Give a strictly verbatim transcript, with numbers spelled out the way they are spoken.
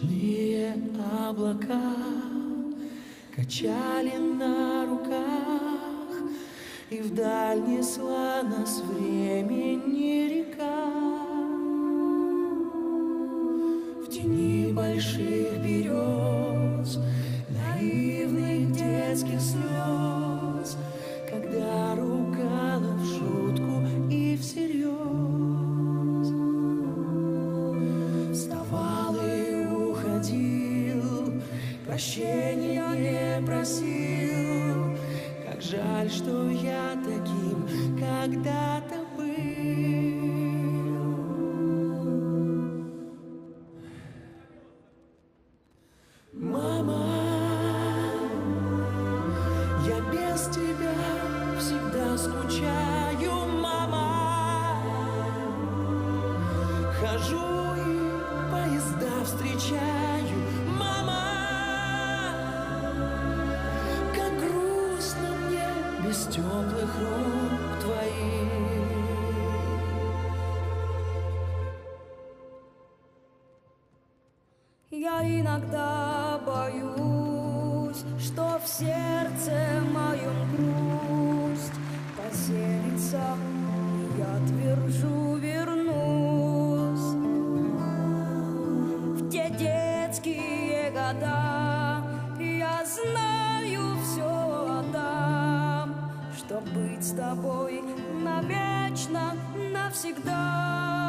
Ночные облака качали на руках, и вдаль несла нас времени река. В тени больших берез, наивных детских слез, когда ругала в шутку и всерьез. Вставал и уходил, прощения не просил. Как жаль, что я таким когда-то был. Мама, я без тебя всегда скучаю, мама. Хожу и поезда встречаю, мама. Как грустно мне без теплых рук твоих. Я иногда боюсь, что в сердце моем грусть поселится, и я твержу вернусь в те детские года. Я знаю, все отдам, чтоб быть с тобой навечно, навсегда.